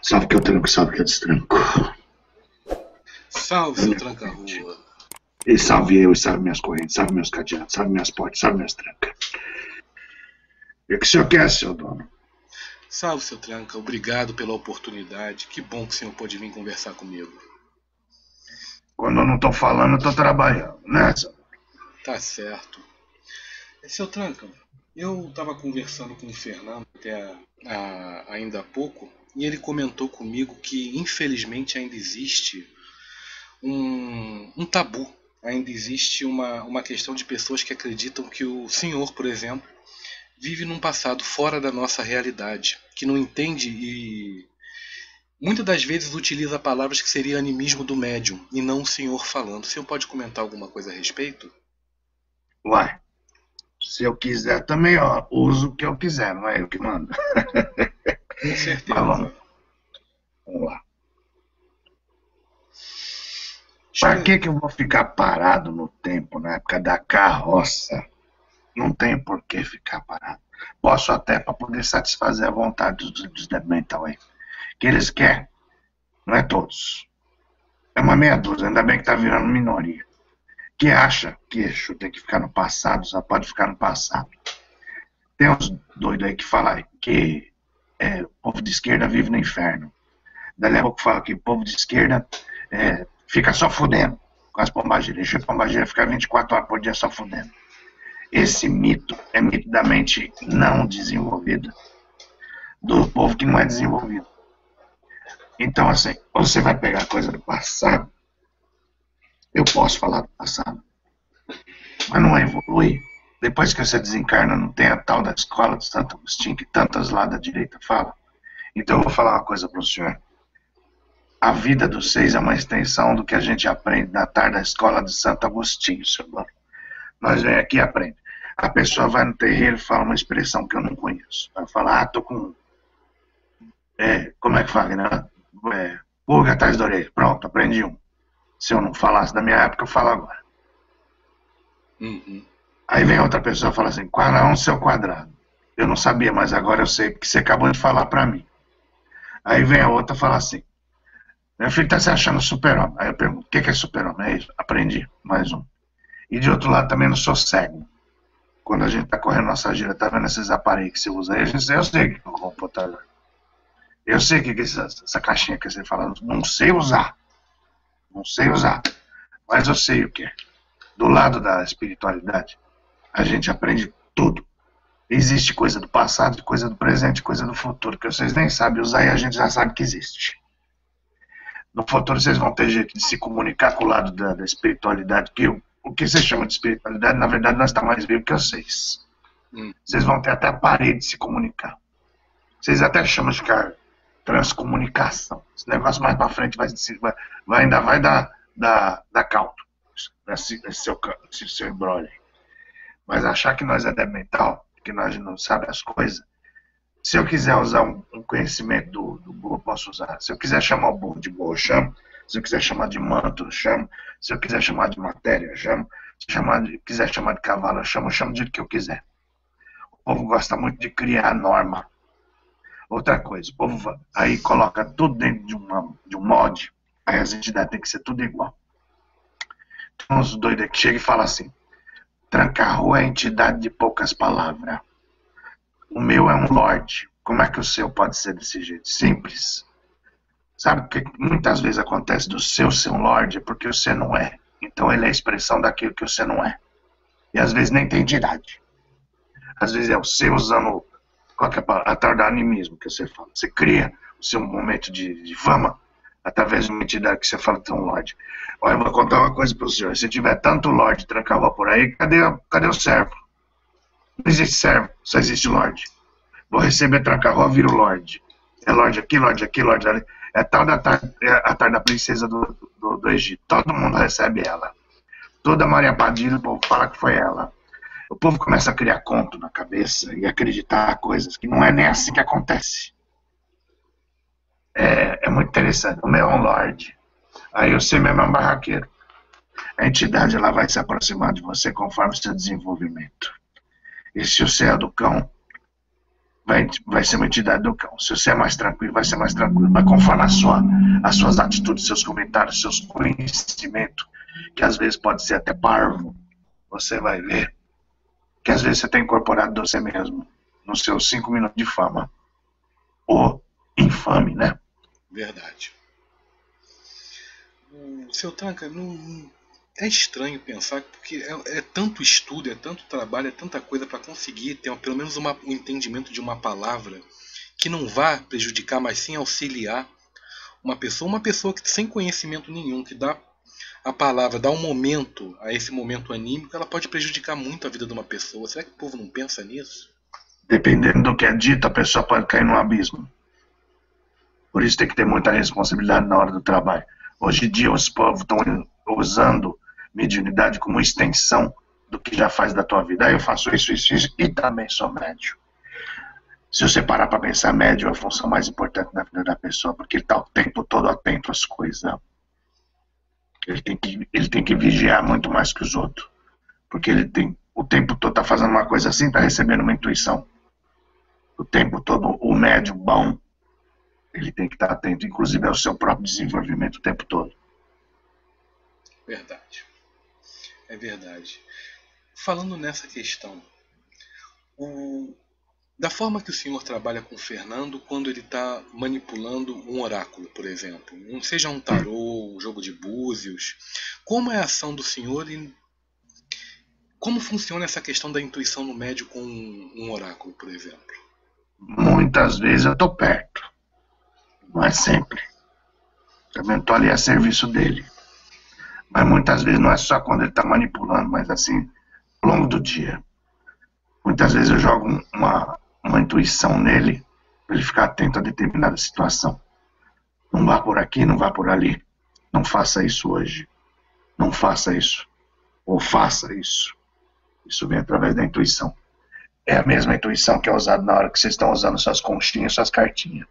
Salve que eu tranco, salve que eu destranco. Salve, seu tranca-rua. E salve eu, e salve minhas correntes, salve meus cadeados, salve minhas portas, salve minhas trancas. E o que o senhor quer, seu dono? Salve, seu tranca. Obrigado pela oportunidade. Que bom que o senhor pôde vir conversar comigo. Quando eu não tô falando, eu tô trabalhando, né, seu? Tá certo. Seu tranca, eu tava conversando com o Fernando até ainda há pouco, e ele comentou comigo que infelizmente ainda existe um tabu. Ainda existe uma questão de pessoas que acreditam que o senhor, por exemplo, vive num passado fora da nossa realidade, que não entende e muitas das vezes utiliza palavras que seria animismo do médium e não o senhor falando. O senhor pode comentar alguma coisa a respeito? Uai, se eu quiser também, ó, uso o que eu quiser, não é eu que mando. Com Mas certeza. vamos lá. Pra que eu vou ficar parado no tempo, na época da carroça? Não tem por que ficar parado. Posso até para poder satisfazer a vontade dos mental aí. Que eles querem, não é todos. É uma meia dúzia, ainda bem que tá virando minoria. Que acha que Exu tem que ficar no passado, só pode ficar no passado. Tem uns doidos aí que falam que o povo de esquerda vive no inferno. Daí a pouco fala que o povo de esquerda fica só fudendo com as pombageiras. Exu e pombageira fica 24 horas por dia só fudendo. Esse mito é mito da mente não desenvolvida, do povo que não é desenvolvido. Então, assim, você vai pegar coisa do passado, eu posso falar do passado, mas não evolui. Depois que você desencarna, não tem a tal da escola de Santo Agostinho, que tantas lá da direita falam. Então, eu vou falar uma coisa para o senhor. A vida dos seis é uma extensão do que a gente aprende na tarde da escola de Santo Agostinho, seu dono. Nós vem aqui e aprende. A pessoa vai no terreiro e fala uma expressão que eu não conheço. Vai falar, tô com... como é que fala, né? Pulga atrás da orelha. Pronto, aprendi um. Se eu não falasse da minha época, eu falo agora. Uhum. Aí vem outra pessoa e fala assim, qual seu quadrado? Eu não sabia, mas agora eu sei, porque você acabou de falar pra mim. Aí vem a outra e fala assim, meu filho tá se achando super-homem. Aí eu pergunto, o que é super-homem? É isso, aprendi, mais um. E de outro lado também não sou cego. Quando a gente tá correndo nossa gira, tá vendo esses aparelhos que você usa aí? Eu sei que é o computador. Eu sei que é essa caixinha que você fala, não sei usar. Não sei usar. Mas eu sei o que é. Do lado da espiritualidade, a gente aprende tudo. Existe coisa do passado, coisa do presente, coisa do futuro, que vocês nem sabem usar e a gente já sabe que existe. No futuro vocês vão ter jeito de se comunicar com o lado da espiritualidade, que o que vocês chamam de espiritualidade, na verdade, nós estamos mais vivos que vocês. Vocês vão ter até a parede de se comunicar. Vocês até chamam de transcomunicação. Esse negócio mais pra frente ainda vai dar caldo. Esse seu embrolho. Mas achar que nós é débil mental, que nós não sabemos as coisas. Se eu quiser usar um conhecimento do burro, eu posso usar. Se eu quiser chamar o burro de burro, eu chamo. Se eu quiser chamar de manto, eu chamo. Se eu quiser chamar de matéria, eu chamo. Se eu quiser chamar de cavalo, eu chamo do jeito que eu quiser. O povo gosta muito de criar norma. Outra coisa, o povo aí coloca tudo dentro de um molde, aí as entidades têm que ser tudo igual. Tem uns doidos que chegam e falam assim, tranca-rua é entidade de poucas palavras. O meu é um lorde. Como é que o seu pode ser desse jeito? Simples. Sabe o que muitas vezes acontece do seu ser um lorde? É porque você não é. Então ele é a expressão daquilo que você não é. E às vezes nem tem entidade. Às vezes é o seu usando a tal do animismo que você fala. Você cria o seu momento de fama através de uma entidade que você fala que é um lorde. Olha, eu vou contar uma coisa para o senhor. Se tiver tanto lorde tranca-rua por aí, cadê o servo? Não existe servo, só existe lorde. Vou receber tranca-rua, viro lorde. É lorde aqui, lorde aqui, lorde ali. É tal a tarde da princesa do Egito. Todo mundo recebe ela. Toda Maria Padilha, o povo fala que foi ela. O povo começa a criar conto na cabeça e acreditar coisas que não é nem assim que acontece. É muito interessante. O meu é um lorde. Aí você mesmo é um barraqueiro. A entidade ela vai se aproximar de você conforme o seu desenvolvimento. E se você é do cão, vai ser uma entidade do cão. Se você é mais tranquilo, vai ser mais tranquilo. Mas conforme as suas atitudes, seus comentários, seus conhecimentos, que às vezes pode ser até parvo, você vai ver que às vezes você tem incorporado você mesmo nos seus 5 minutos de fama. Ou infame, né? Verdade. Seu Tranca, é estranho pensar, porque é tanto estudo, é tanto trabalho, é tanta coisa para conseguir ter pelo menos um entendimento de uma palavra que não vá prejudicar, mas sim auxiliar uma pessoa que sem conhecimento nenhum, que dá a palavra, dá um momento a esse momento anímico, ela pode prejudicar muito a vida de uma pessoa. Será que o povo não pensa nisso? Dependendo do que é dito, a pessoa pode cair num abismo. Por isso tem que ter muita responsabilidade na hora do trabalho. Hoje em dia os povos estão usando mediunidade como extensão do que já faz da tua vida. Aí eu faço isso e também sou médium. Se você parar para pensar, médium é a função mais importante na vida da pessoa, porque ele está o tempo todo atento às coisas. Ele tem que vigiar muito mais que os outros, porque ele tem o tempo todo está fazendo uma coisa assim, está recebendo uma intuição. O tempo todo o médium bom, ele tem que estar atento, inclusive ao seu próprio desenvolvimento o tempo todo. Verdade. É verdade. Falando nessa questão, da forma que o senhor trabalha com o Fernando quando ele está manipulando um oráculo, por exemplo, seja um tarô, um jogo de búzios, como é a ação do senhor e como funciona essa questão da intuição no médio com um oráculo, por exemplo? Muitas vezes eu estou perto, não é sempre. Também estou ali a serviço dele. Mas muitas vezes não é só quando ele está manipulando, mas assim, ao longo do dia. Muitas vezes eu jogo uma intuição nele, para ele ficar atento a determinada situação. Não vá por aqui, não vá por ali. Não faça isso hoje. Não faça isso. Ou faça isso. Isso vem através da intuição. É a mesma intuição que é usada na hora que vocês estão usando suas conchinhas, suas cartinhas.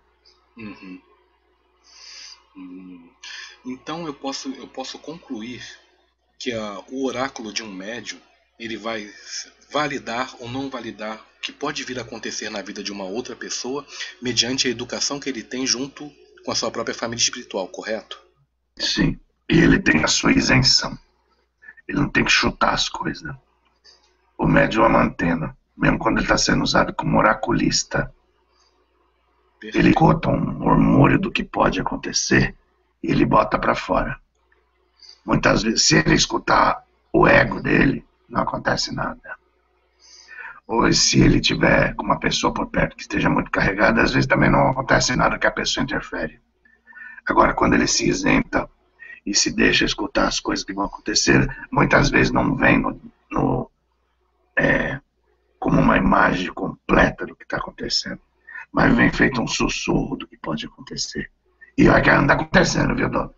Então eu posso concluir que o oráculo de um médium ele vai validar ou não validar o que pode vir a acontecer na vida de uma outra pessoa mediante a educação que ele tem junto com a sua própria família espiritual, correto? Sim. E ele tem a sua isenção. Ele não tem que chutar as coisas. O médium é uma antena. Mesmo quando ele está sendo usado como oraculista, perfeito. Ele conta um murmúrio do que pode acontecer e ele bota para fora. Muitas vezes, se ele escutar o ego dele, não acontece nada. Ou se ele tiver com uma pessoa por perto que esteja muito carregada, às vezes também não acontece nada que a pessoa interfere. Agora, quando ele se isenta e se deixa escutar as coisas que vão acontecer, muitas vezes não vem como uma imagem completa do que está acontecendo, mas vem feito um sussurro do que pode acontecer. E olha que anda acontecendo, viu, Dona?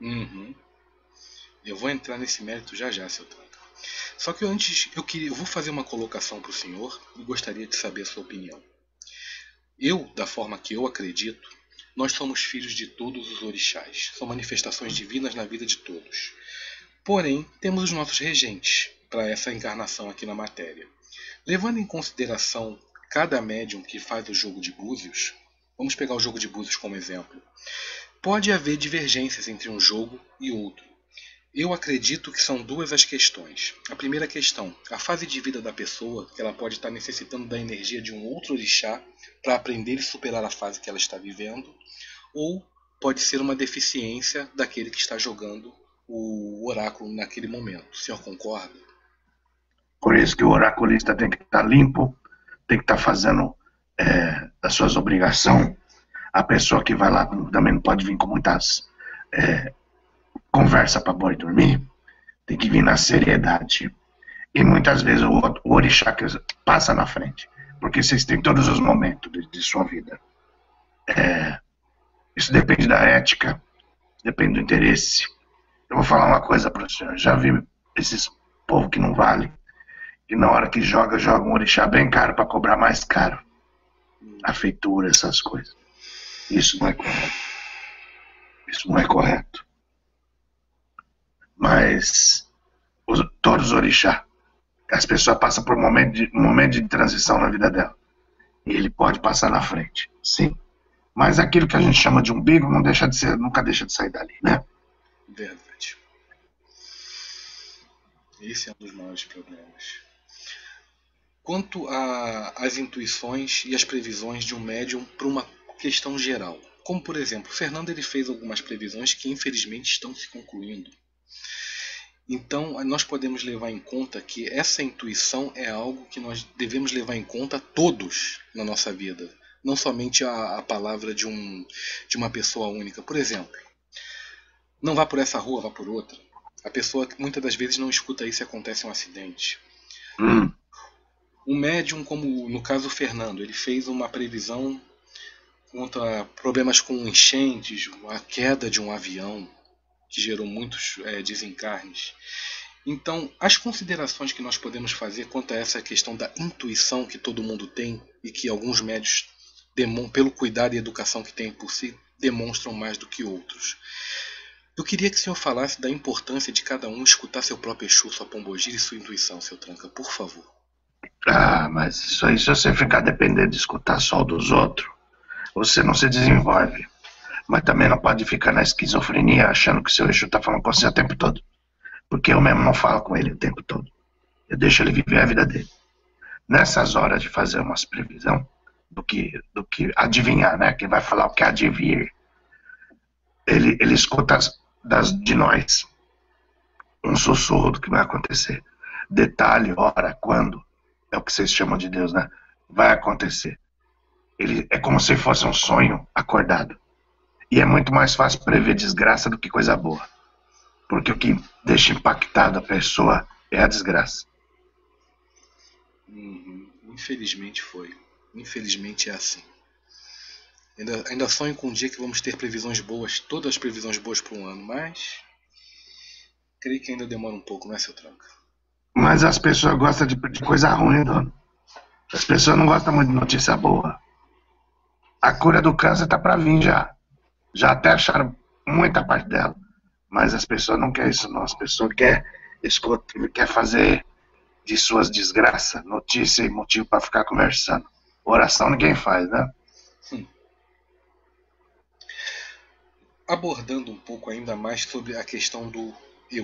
Eu vou entrar nesse mérito já, seu Tranca. Só que antes, eu vou fazer uma colocação para o senhor e gostaria de saber a sua opinião. Da forma que eu acredito, nós somos filhos de todos os orixás. São manifestações divinas na vida de todos. Porém, temos os nossos regentes para essa encarnação aqui na matéria. Levando em consideração cada médium que faz o jogo de búzios, vamos pegar o jogo de búzios como exemplo, pode haver divergências entre um jogo e outro. Eu acredito que são duas as questões. A primeira questão, a fase de vida da pessoa, que ela pode estar necessitando da energia de um outro orixá para aprender e superar a fase que ela está vivendo, ou pode ser uma deficiência daquele que está jogando o oráculo naquele momento. O senhor concorda? Por isso que o oraculista tem que estar limpo, tem que estar fazendo as suas obrigações. A pessoa que vai lá também não pode vir com muitas conversa para boi dormir, tem que vir na seriedade. E muitas vezes o orixá que passa na frente, porque vocês têm todos os momentos de sua vida. Isso depende da ética, depende do interesse. Eu vou falar uma coisa para o senhor. Já vi esses povo que não vale, que na hora que joga um orixá bem caro para cobrar mais caro. A feitura, essas coisas. Isso não é correto. Isso não é correto. Mas todos os orixás, as pessoas passam por um momento de transição na vida dela. E ele pode passar na frente, sim. Mas aquilo que a gente chama de umbigo não deixa de ser, nunca deixa de sair dali, né? Verdade. Esse é um dos maiores problemas. Quanto às intuições e as previsões de um médium para uma questão geral. Como, por exemplo, Fernando ele fez algumas previsões que infelizmente estão se concluindo. Então, nós podemos levar em conta que essa intuição é algo que nós devemos levar em conta todos na nossa vida. Não somente a palavra de uma pessoa única. Por exemplo, não vá por essa rua, vá por outra. A pessoa muitas das vezes não escuta isso e acontece um acidente. Hum, Um médium, como no caso o Fernando, ele fez uma previsão contra problemas com enchentes, a queda de um avião, que gerou muitos desencarnes. Então, as considerações que nós podemos fazer quanto a essa questão da intuição que todo mundo tem e que alguns médios, pelo cuidado e educação que têm por si, demonstram mais do que outros. Eu queria que o senhor falasse da importância de cada um escutar seu próprio Exu, sua pombogira e sua intuição, seu Tranca, por favor. mas isso aí, se você ficar dependendo de escutar só dos outros, você não se desenvolve. Mas também não pode ficar na esquizofrenia achando que o seu Exu está falando com você o tempo todo. Porque eu mesmo não falo com ele o tempo todo. Eu deixo ele viver a vida dele. Nessas horas de fazer umas previsão, do que adivinhar, né? Quem vai falar o que há de vir, ele escuta de nós um sussurro do que vai acontecer. Detalhe, hora, quando, é o que vocês chamam de Deus, né? Vai acontecer. Ele é como se fosse um sonho acordado. E é muito mais fácil prever desgraça do que coisa boa. Porque o que deixa impactado a pessoa é a desgraça. Infelizmente foi. Infelizmente é assim. Ainda sonho com um dia que vamos ter previsões boas, todas as previsões boas para um ano, mas creio que ainda demora um pouco, não é, seu Tranca? Mas as pessoas gostam de coisa ruim, dono. As pessoas não gostam muito de notícia boa. A cura do câncer tá para vir já. Já até acharam muita parte dela. Mas as pessoas não querem isso, não. As pessoas quer fazer de suas desgraças notícia e motivo para ficar conversando. Oração ninguém faz, né? Hum. Abordando um pouco ainda mais sobre a questão do eu.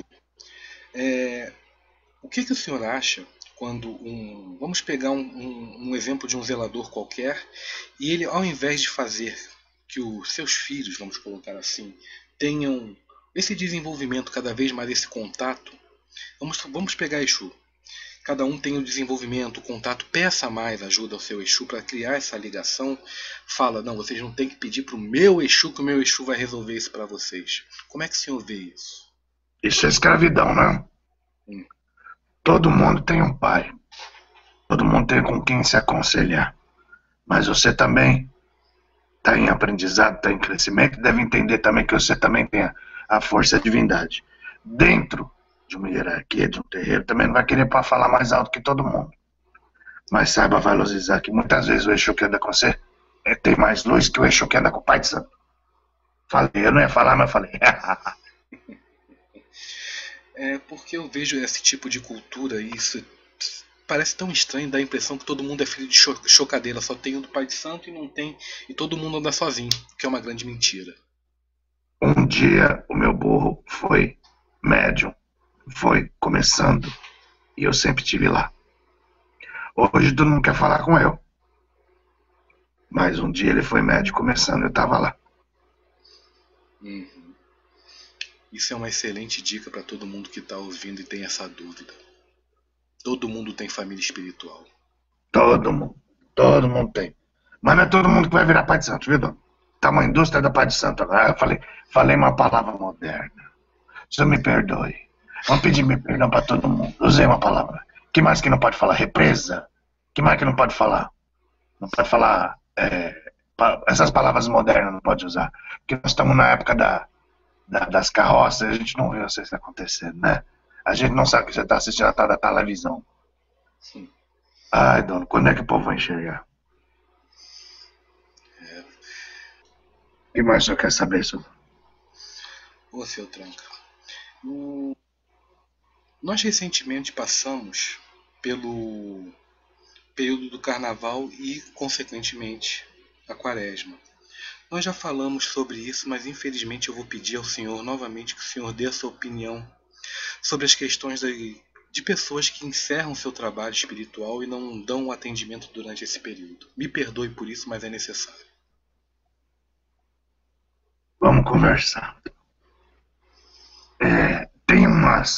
O que o senhor acha quando vamos pegar um exemplo de um zelador qualquer e ele, ao invés de fazer que os seus filhos, vamos colocar assim, tenham esse desenvolvimento cada vez mais, esse contato, vamos pegar Exu. Cada um tem o desenvolvimento, o contato, peça mais ajuda ao seu Exu para criar essa ligação. Fala, não, vocês não tem que pedir para o meu Exu que o meu Exu vai resolver isso para vocês. Como é que o senhor vê isso? Isso é escravidão, né? Todo mundo tem um pai. Todo mundo tem com quem se aconselhar. Mas você também está em aprendizado, está em crescimento, deve entender também que você também tem a força da divindade. Dentro de uma hierarquia, de um terreiro, também não vai querer para falar mais alto que todo mundo. Mas saiba valorizar que muitas vezes o Exu que anda com você tem mais luz que o Exu que anda com o Pai de Santo. Falei, eu não ia falar, mas falei. É porque eu vejo esse tipo de cultura e isso parece tão estranho, dá a impressão que todo mundo é filho de chocadeira, só tem o do Pai de Santo e não tem, e todo mundo anda sozinho, que é uma grande mentira. Um dia o meu burro foi médium, foi começando, e eu sempre estive lá. Hoje todo mundo quer falar com eu. Mas um dia ele foi médium começando, eu estava lá. Isso é uma excelente dica para todo mundo que está ouvindo e tem essa dúvida. Todo mundo tem família espiritual. Todo mundo tem. Mas não é todo mundo que vai virar Pai de Santo, viu, Dom? Tá uma indústria da Pai de Santo agora. Eu falei uma palavra moderna. Se me perdoe. Vamos pedir meu perdão para todo mundo. Usei uma palavra. Que mais que não pode falar? Represa. Que mais que não pode falar? Não pode falar. Essas palavras modernas não pode usar. Porque nós estamos na época das carroças, a gente não vê isso acontecendo, né? A gente não sabe que você está assistindo a tal da televisão. Sim. Ai, dono, quando é que o povo vai enxergar? O que mais o senhor quer saber, senhor? Ô, seu Tranca. Nós recentemente passamos pelo período do carnaval e, consequentemente, a quaresma. Nós já falamos sobre isso, mas infelizmente eu vou pedir ao senhor novamente que o senhor dê a sua opinião sobre as questões de pessoas que encerram seu trabalho espiritual e não dão um atendimento durante esse período. Me perdoe por isso, mas é necessário. Vamos conversar. Tem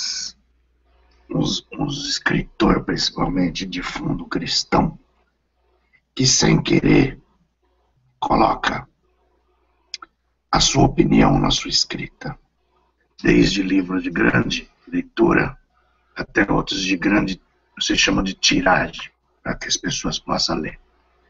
uns escritores, principalmente de fundo cristão, que sem querer coloca a sua opinião na sua escrita, desde livros de grande leitura até outros de grande, você chama de tiragem, para que as pessoas possam ler.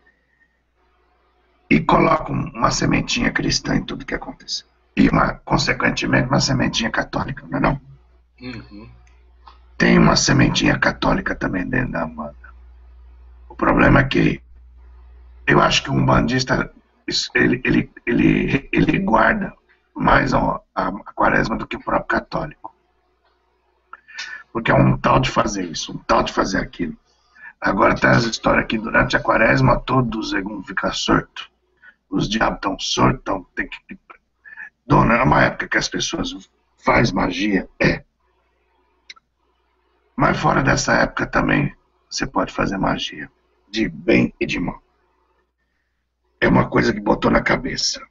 E colocam uma sementinha cristã em tudo que acontece. E, consequentemente, uma sementinha católica, não é não? Uhum. Tem uma sementinha católica também dentro da Umbanda. O problema é que eu acho que o umbandista ele guarda mais a quaresma do que o próprio católico. Porque é um tal de fazer isso, um tal de fazer aquilo. Agora tem as histórias que durante a quaresma todos vão ficar sorto. Os diabos estão sortos, tem que... Dona, é uma época que as pessoas fazem magia, Mas fora dessa época também você pode fazer magia, de bem e de mal. É uma coisa que botou na cabeça.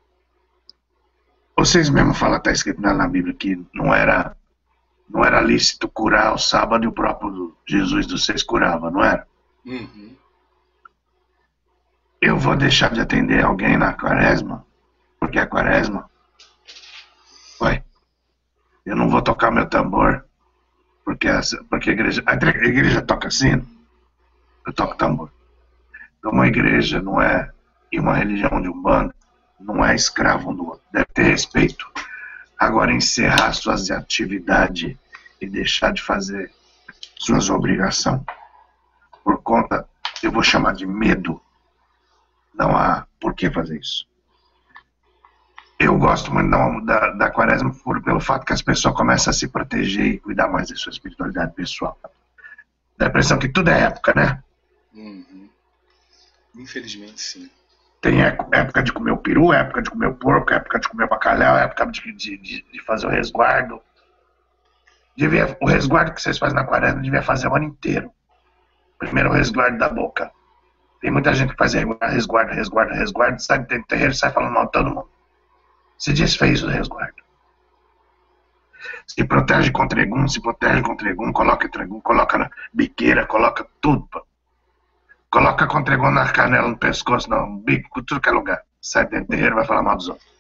Vocês mesmos falam, está escrito na Bíblia, que não era lícito curar ao sábado e o próprio Jesus dos Seis curava, não era? Uhum. Eu vou deixar de atender alguém na quaresma, porque é quaresma. Ué, eu não vou tocar meu tambor, porque a igreja toca sino, eu toco tambor. Então uma igreja não é, e uma religião de Umbanda, não é escravo um do outro, deve ter respeito. Agora encerrar suas atividades e deixar de fazer suas obrigações por conta, eu vou chamar de medo, não há por que fazer isso. Eu gosto muito da quaresma pelo fato que as pessoas começam a se proteger e cuidar mais da sua espiritualidade pessoal. Dá a impressão que tudo é época, né? Uhum. Infelizmente, sim. Tem época de comer o peru, época de comer o porco, época de comer o bacalhau, época de fazer o resguardo. O resguardo que vocês fazem na quaresma devia fazer o ano inteiro. Primeiro o resguardo da boca. Tem muita gente que faz resguardo, sai do terreiro e sai falando mal de todo mundo. Se desfez o resguardo. Se protege contra egum, coloca egum, coloca na biqueira, coloca tudo. Coloca contra egum na canela, no pescoço, no bico, tudo que é lugar. Sai dentro do terreiro e vai falar mal dos outros.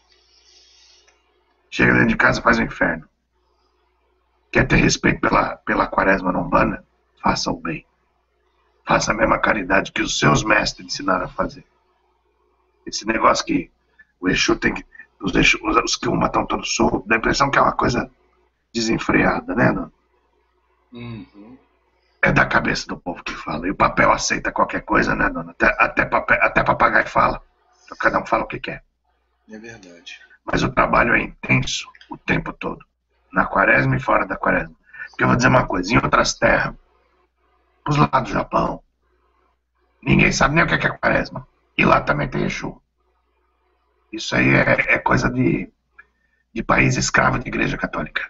Chega dentro de casa e faz o inferno. Quer ter respeito pela quaresma na Umbanda? Faça o bem. Faça a mesma caridade que os seus mestres ensinaram a fazer. Esse negócio que o Exu tem que... Os que estão todos soltos, dá a impressão que é uma coisa desenfreada, né, dona? Uhum. É da cabeça do povo que fala. E o papel aceita qualquer coisa, né, dona? Até papagaio fala. Então, cada um fala o que quer. É verdade. Mas o trabalho é intenso o tempo todo. Na quaresma e fora da quaresma. Porque eu vou dizer uma coisa, em outras terras, pros lados do Japão, ninguém sabe nem o que é quaresma. E lá também tem Exu. Isso aí é coisa de país escravo de igreja católica.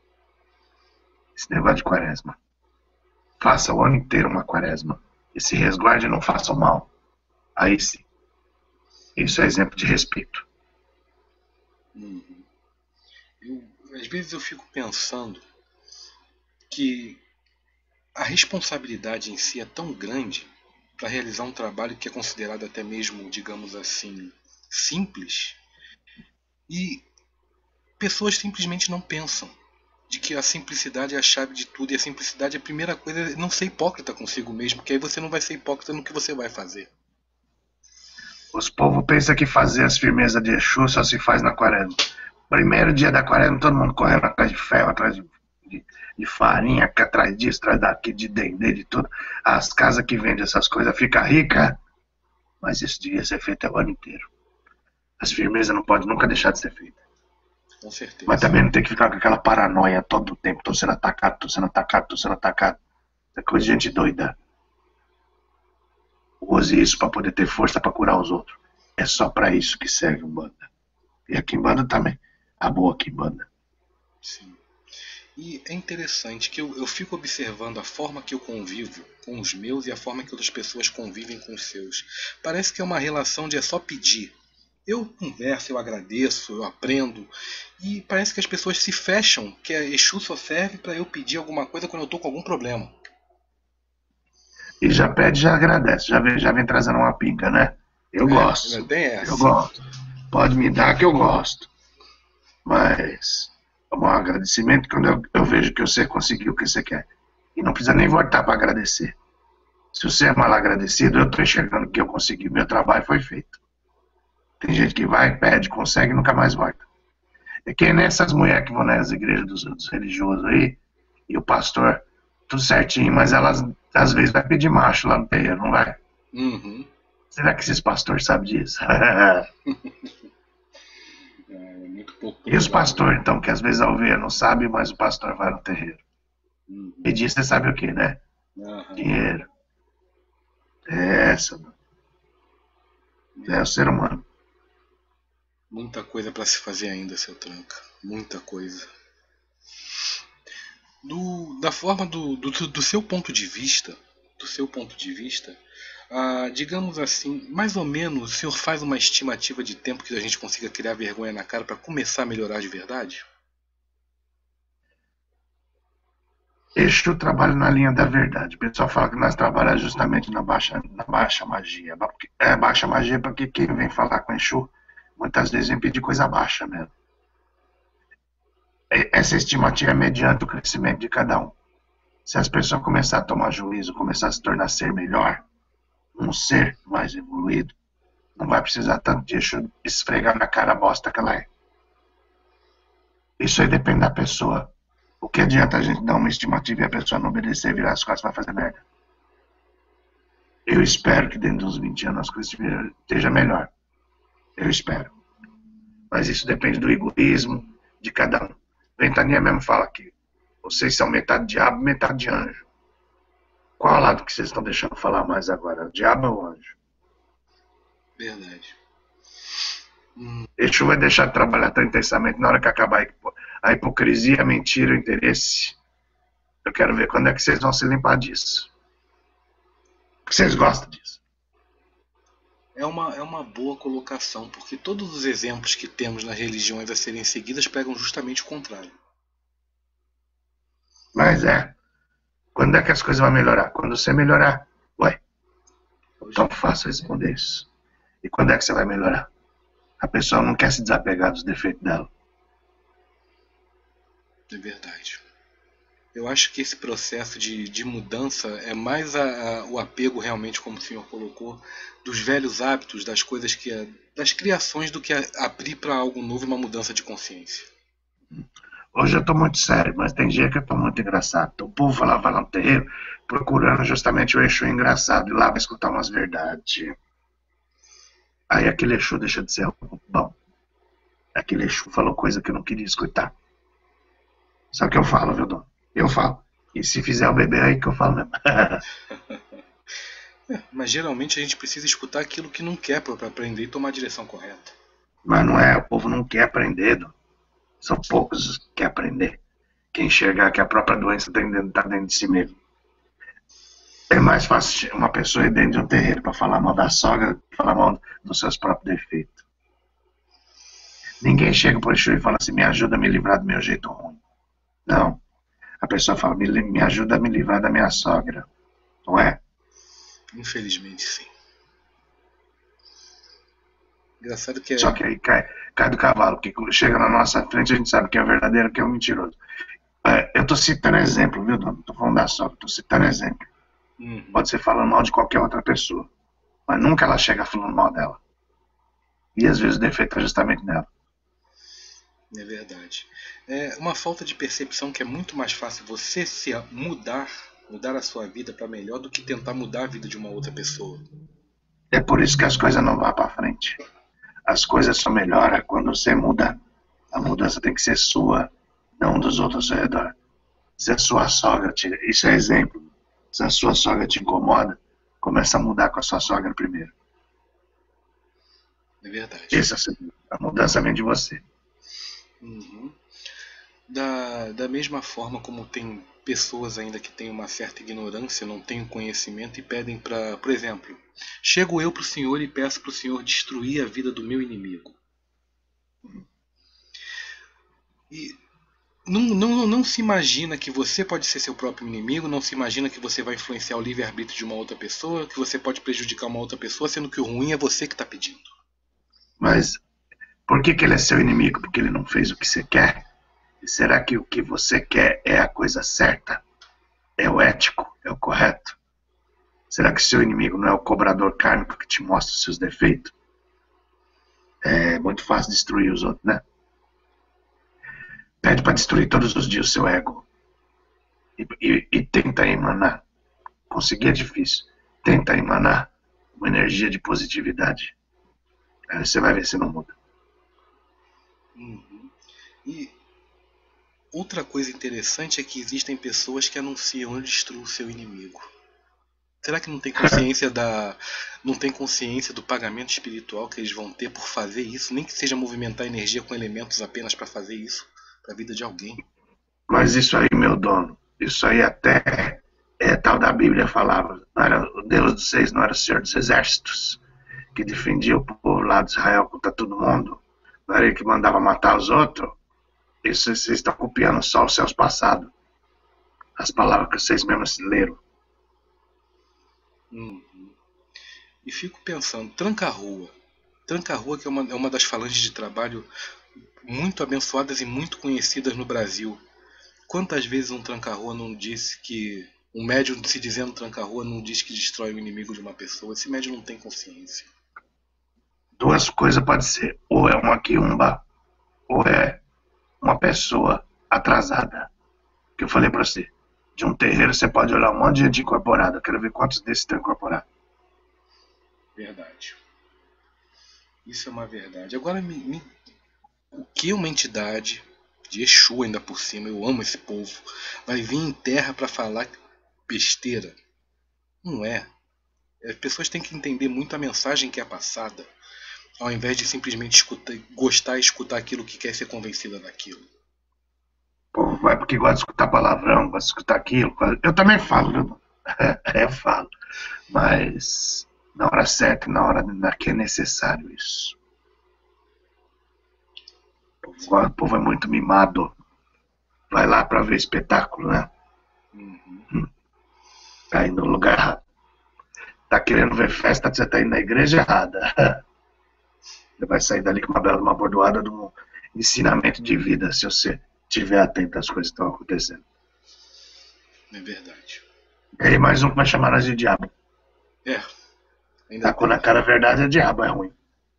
Esse negócio de quaresma. Faça o ano inteiro uma quaresma. E se resguarde e não faça o mal. Aí sim. Isso é exemplo de respeito. Uhum. Às vezes eu fico pensando que a responsabilidade em si é tão grande para realizar um trabalho que é considerado até mesmo, digamos assim, simples, e pessoas simplesmente não pensam de que a simplicidade é a chave de tudo, e a simplicidade é a primeira coisa, é não ser hipócrita consigo mesmo, porque aí você não vai ser hipócrita no que você vai fazer. Os povos pensam que fazer as firmezas de Exu só se faz na quaresma. Primeiro dia da quaresma, todo mundo correndo atrás de ferro, atrás de farinha, atrás disso, atrás daqui, de dendê, de tudo. As casas que vendem essas coisas ficam ricas, mas isso devia ser feito o ano inteiro. As firmezas não podem nunca deixar de ser feitas. Com certeza. Mas também não tem que ficar com aquela paranoia todo o tempo. Tô sendo atacado. É coisa de gente doida. use isso para poder ter força para curar os outros. É só para isso que serve Umbanda. E a Quimbanda também. A boa Quimbanda. Sim. E é interessante que eu fico observando a forma que eu convivo com os meus e a forma que outras pessoas convivem com os seus. Parece que é uma relação de é só pedir. Eu converso, eu agradeço, eu aprendo. E parece que as pessoas se fecham, que a Exu só serve para eu pedir alguma coisa quando eu estou com algum problema. E já pede, já agradece. Já vem trazendo uma pinga, né? Eu Ainda gosto. tem Eu essa. gosto. Pode me dar que eu gosto. Mas é um agradecimento quando eu vejo que você conseguiu o que você quer. E não precisa nem voltar para agradecer. Se você é mal agradecido, eu estou enxergando que eu consegui. Meu trabalho foi feito. Tem gente que vai, pede, consegue e nunca mais volta. É que nem essas mulheres que vão nas igrejas dos religiosos aí, e o pastor, tudo certinho, mas elas às vezes vai pedir macho lá no terreiro, não vai? Uhum. Será que esses pastores sabem disso? É muito pouco E os provável. pastores, então, que às vezes a ovelha não sabe, mas o pastor vai no terreiro. Uhum. Pedir, você sabe o que, né? Aham. Dinheiro. É essa, mano. É o ser humano. Muita coisa para se fazer ainda, seu Tranca. Muita coisa. Da forma do seu ponto de vista, digamos assim, mais ou menos, o senhor faz uma estimativa de tempo que a gente consiga criar vergonha na cara para começar a melhorar de verdade? Exu trabalha na linha da verdade. O pessoal fala que nós trabalhamos justamente na baixa magia. É baixa magia porque quem vem falar com Exu muitas vezes vem pedir coisa baixa mesmo. Essa estimativa é mediante o crescimento de cada um. Se as pessoas começarem a tomar juízo, começar a se tornar ser melhor, um ser mais evoluído, não vai precisar tanto de Exu esfregar na cara a bosta que ela é. Isso aí depende da pessoa. O que adianta a gente dar uma estimativa e a pessoa não obedecer e virar as costas vai fazer merda? Eu espero que dentro dos 20 anos as coisas estejam melhor. Eu espero. Mas isso depende do egoísmo de cada um. Ventania mesmo fala que vocês são metade diabo, metade anjo. Qual lado que vocês estão deixando falar mais agora? O diabo ou o anjo? Verdade. Exu vai deixar de trabalhar tão intensamente na hora que acabar a hipocrisia, a mentira, o interesse. Eu quero ver quando é que vocês vão se limpar disso. Porque vocês gostam disso. É uma boa colocação, porque todos os exemplos que temos nas religiões a serem seguidas pregam justamente o contrário. Mas quando é que as coisas vão melhorar? Quando você melhorar. Ué, tão fácil responder isso. E quando é que você vai melhorar? A pessoa não quer se desapegar dos defeitos dela. É verdade. Eu acho que esse processo de mudança é mais o apego realmente, como o senhor colocou, dos velhos hábitos, das coisas das criações, do que abrir para algo novo e uma mudança de consciência. Hoje eu tô muito sério, mas tem dia que eu tô muito engraçado. O povo vai lá no terreiro procurando justamente o Exu engraçado e lá vai escutar umas verdades. Aí aquele Exu deixa de ser bom. Aquele Exu falou coisa que eu não queria escutar. Só que eu falo, viu, Dom? Eu falo. E se fizer o bebê aí que eu falo mesmo. Mas geralmente a gente precisa escutar aquilo que não quer para aprender e tomar a direção correta. Mas não é, o povo não quer aprender, Dom. São poucos que querem aprender. Quem enxergar que a própria doença está dentro de si mesmo. É mais fácil uma pessoa ir dentro de um terreiro para falar mal da sogra que falar mal dos seus próprios defeitos. Ninguém chega pro Exu e fala assim, me ajuda a me livrar do meu jeito ruim. Não. A pessoa fala, me ajuda a me livrar da minha sogra. Não é? Infelizmente, sim. Engraçado que Só que aí cai do cavalo, porque quando chega na nossa frente a gente sabe que é verdadeiro, que é o mentiroso. Eu tô citando exemplo, viu, Dona? Não tô falando da sogra, tô citando exemplo. Pode ser falando mal de qualquer outra pessoa, mas nunca ela chega falando mal dela. E às vezes o defeito é justamente nela. É verdade. É uma falta de percepção que é muito mais fácil você se mudar a sua vida para melhor do que tentar mudar a vida de uma outra pessoa. É por isso que as coisas não vão para frente. As coisas só melhoram quando você muda. A mudança tem que ser sua, não dos outros ao seu redor. Se a sua sogra isso é exemplo. Se a sua sogra te incomoda, Começa a mudar com a sua sogra primeiro. É verdade. Essa, a mudança vem de você. Uhum. Da mesma forma como tem pessoas ainda que têm uma certa ignorância, não têm conhecimento e pedem para, por exemplo, chego eu para o senhor e peço para o senhor destruir a vida do meu inimigo. E não se imagina que você pode ser seu próprio inimigo, não se imagina que você vai influenciar o livre-arbítrio de uma outra pessoa, que você pode prejudicar uma outra pessoa, sendo que o ruim é você que está pedindo. Mas por que ele é seu inimigo? Porque ele não fez o que você quer? E será que o que você quer é a coisa certa? É o ético? É o correto? Será que seu inimigo não é o cobrador kármico que te mostra os seus defeitos? É muito fácil destruir os outros, né? Pede para destruir todos os dias o seu ego. E tenta emanar. Conseguir é difícil. Tenta emanar uma energia de positividade. Aí você vai ver se não muda. Uhum. E outra coisa interessante é que existem pessoas que anunciam eu destruo o seu inimigo. Será que não tem consciência do pagamento espiritual que eles vão ter por fazer isso? Nem que seja movimentar energia com elementos apenas para fazer isso para a vida de alguém. Mas isso aí, meu dono, isso aí até tal da Bíblia falava. Não era o Deus dos seis, não era o Senhor dos Exércitos, que defendia o povo lá de Israel contra todo mundo. Não era ele que mandava matar os outros. Isso vocês estão copiando só os seus passados. As palavras que vocês mesmos leram. E fico pensando, Tranca-Rua. Tranca-Rua que é uma das falanges de trabalho muito abençoadas e muito conhecidas no Brasil. Quantas vezes um Tranca-Rua não disse que... Um médium se dizendo Tranca-Rua não diz que destrói o inimigo de uma pessoa. Esse médium não tem consciência. Duas coisas pode ser. Ou é uma quiumba, ou é uma pessoa atrasada. Que eu falei pra você. De um terreiro você pode olhar um monte de gente incorporada. Eu quero ver quantos desses estão incorporados. Verdade. Isso é uma verdade. Agora, o que uma entidade de Exu ainda por cima, eu amo esse povo, vai vir em terra para falar besteira? Não é. As pessoas têm que entender muito a mensagem que é passada, ao invés de simplesmente gostar e escutar aquilo que quer ser convencida daquilo. O povo vai porque gosta de escutar palavrão, gosta de escutar aquilo. Eu também falo, viu? Eu falo. Mas na hora certa e na hora que é necessário isso. O povo é muito mimado. Vai lá pra ver espetáculo, né? Tá indo no lugar errado. Tá querendo ver festa, você tá indo na igreja errada. Você vai sair dali com uma bela uma bordoada de um ensinamento de vida, se você estiver atento às coisas que estão acontecendo. É verdade. E aí mais um que vai chamar nós de diabo. Ainda Tacou na cara a verdade, é diabo, é ruim.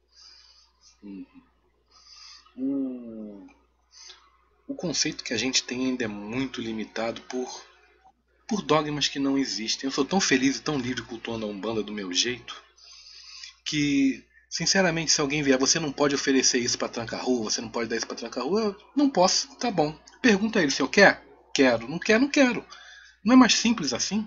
O conceito que a gente tem ainda é muito limitado por dogmas que não existem. Eu sou tão feliz e tão livre cultuando a Umbanda do meu jeito que, sinceramente, se alguém vier, você não pode oferecer isso para Tranca-Rua, você não pode dar isso para Tranca-Rua, eu não posso, tá bom. Pergunta a ele se eu quero. Quero. Não quero, não quero. Não é mais simples assim?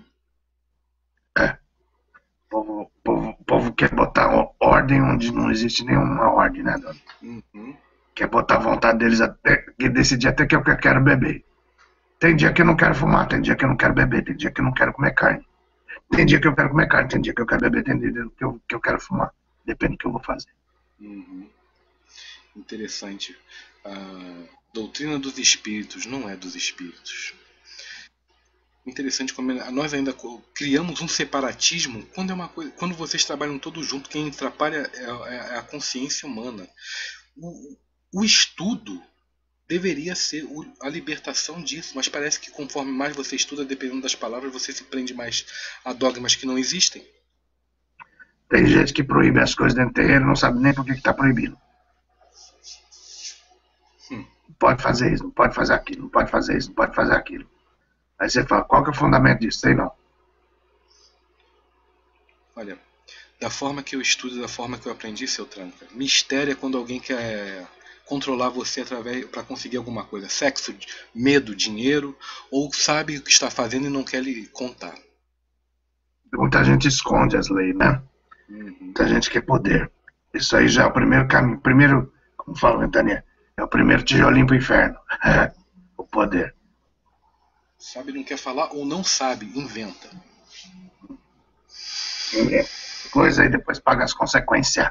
O povo quer botar ordem onde não existe nenhuma ordem, né, dona? Quer botar a vontade deles até decidir até que eu quero beber. Tem dia que eu não quero fumar, tem dia que eu não quero beber, tem dia que eu não quero comer carne. Tem dia que eu quero comer carne, tem dia que eu quero beber, tem dia que eu quero fumar. Depende do que eu vou fazer. Interessante. A doutrina dos espíritos não é dos espíritos. Interessante como nós ainda criamos um separatismo quando é uma coisa, quando vocês trabalham todos juntos, quem atrapalha é a consciência humana. O estudo deveria ser a libertação disso, mas parece que conforme mais você estuda, dependendo das palavras, você se prende mais a dogmas que não existem. Tem gente que proíbe as coisas dentro do terreiro e não sabe nem por que está proibindo. Não pode fazer isso, não pode fazer aquilo, não pode fazer isso, não pode fazer aquilo. Aí você fala, qual que é o fundamento disso? Sei não. Olha, da forma que eu estudo, da forma que eu aprendi, seu Tranca, mistério é quando alguém quer controlar você para conseguir alguma coisa. Sexo, medo, dinheiro, ou sabe o que está fazendo e não quer lhe contar. Muita gente esconde as leis, né? Muita gente quer poder. Isso aí já é o primeiro caminho. Primeiro, como fala o Ventania, é o primeiro tijolinho pro inferno. O poder. Sabe, não quer falar ou não sabe, inventa. Coisa aí depois paga as consequências.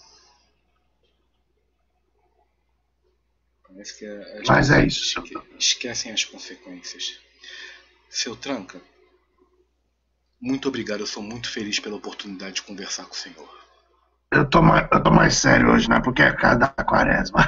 Parece que Mas é isso. Esquecem as consequências. Seu Tranca, muito obrigado. Eu sou muito feliz pela oportunidade de conversar com o senhor. Eu tô mais sério hoje, né? Porque é cada quaresma.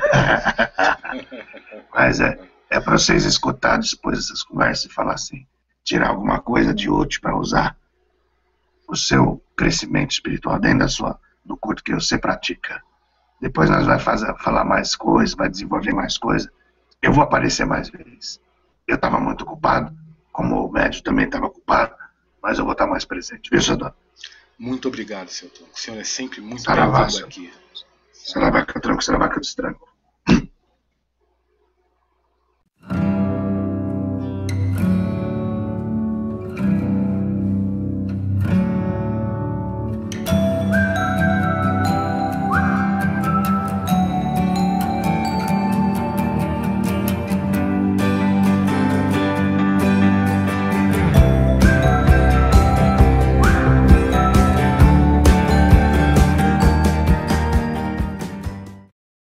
Mas é para vocês escutar depois dessas conversas e falar assim, tirar alguma coisa de útil para usar o seu crescimento espiritual dentro do culto que você pratica. Depois nós vamos falar mais coisas, vai desenvolver mais coisas. Eu vou aparecer mais vezes. Eu estava muito ocupado, como o médico também estava ocupado, mas eu vou estar mais presente. Viu, Sador? Muito obrigado, seu Tranca. O senhor é sempre muito Saravá, bem-vindo aqui. Saravaca, tranco, saravaca, destranco.